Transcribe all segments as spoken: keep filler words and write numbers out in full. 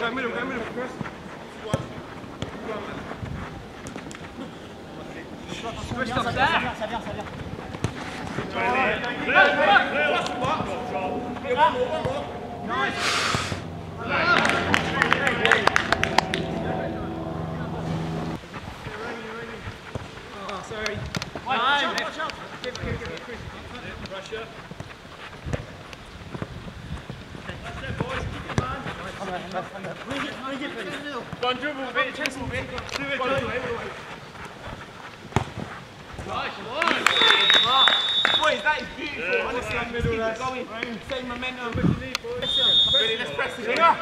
Go middle, go middle, Chris. Chris, stop there. Ça vient, ça vient. Oh, sorry. Watch out, watch out. Give, give, give, Chris. Pressure. Go on, dribble a bit, chase a bit. Do it, go away, go away. Nice one. Boys, that is beautiful. Yeah, honestly, I'm middle, keep it going. Same momentum. Ready, let's press this again.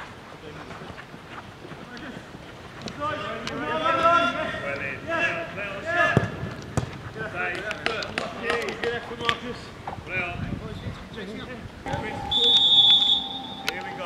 Here we go.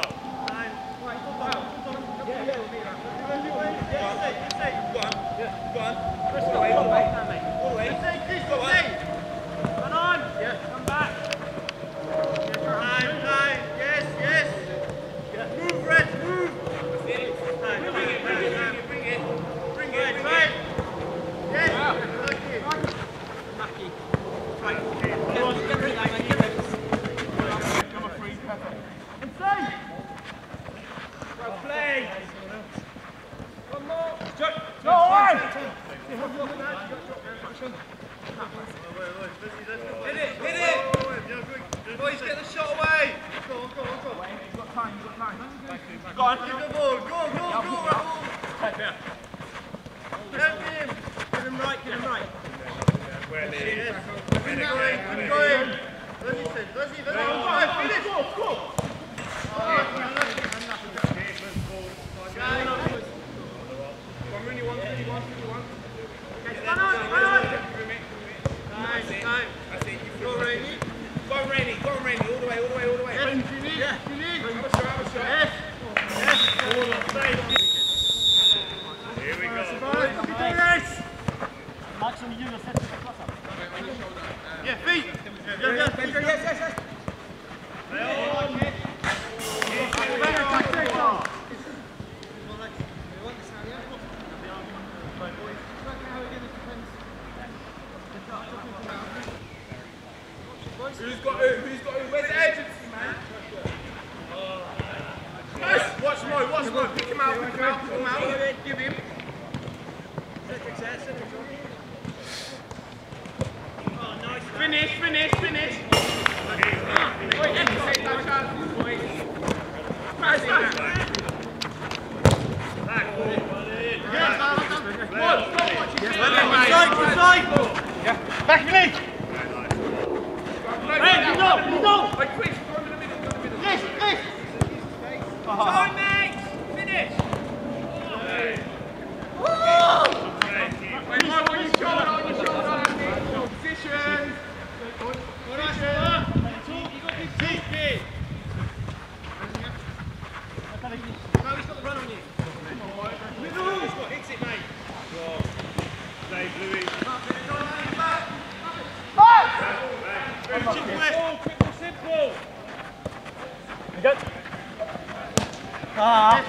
Hit it, hit it! Boys, get the shot away! Go on, go on, go on. You've got time, you've got time. Go on, give the ball, go, go, go, Raul! Help him! Get him right, get him right. Well, Yes. Keep going, keep going. Listen, let's even go. Finish! Go, go! One really one, really one, really one. Okay, run on, run on! Nice, time. That's it, you go Rainy. Go Rainy, go Rainy, all the way, all the way, all the way. Yes, you need, yeah. you need. Have a shot, have a shot. Yes. Yes. Here we go. Survive, look at this. Max on you, set the cross up. Yeah, feet. Yeah, yeah, yes, yes, yes. Who's got who? Who's got who? Where's the agency, man? Yes! Watch Mo, watch Mo. Pick him out, pick him out, pick him out. Give him. Oh, nice. Finish, finish, finish. Wait, exit, no chance, boys. Pass it back. Back, yes, watch, watch. Inside, inside. Back, finish. Hey, you go, you go! Hey, Chris, go in the middle, go in the middle. Yes, yes! Time, mate! Finish! Woo! Wait, Mike, on your shoulder, on your shoulder. Position! Position! You got big feet, kid! No, he's got the run on you. Middle! He's got hits it, mate. Save Louis. Simple, simple, simple. You good? Ah.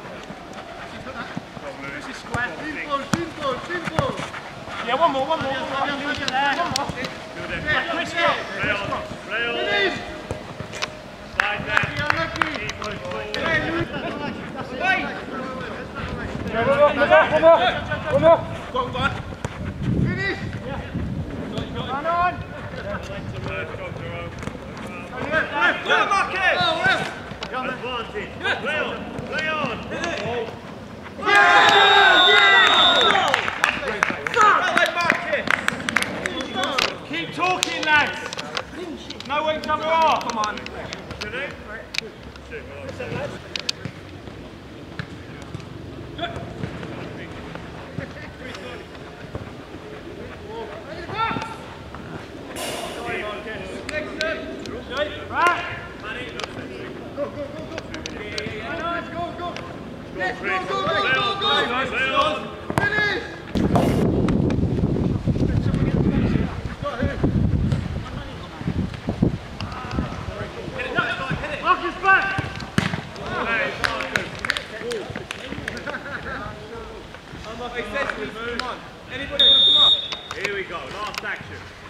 This is square. Simple, simple, simple. Yeah, one more, one more. One more. One more. Chris, go. Play on. Play on. Finish. Slide back. Keep on forward. Wait. One more, one more. One more. Go on, go on. Finish. Run on. Go on, Marcus. Oh, left. Advantage. Play on. Play on. Yeah! Yeah! Well then, Marcus. Keep talking, lads. No way cover off. Come on. Let's go, go, go! Let's go, go, go, go, go! He says, come on. Anybody want to come up? Here we go, last action.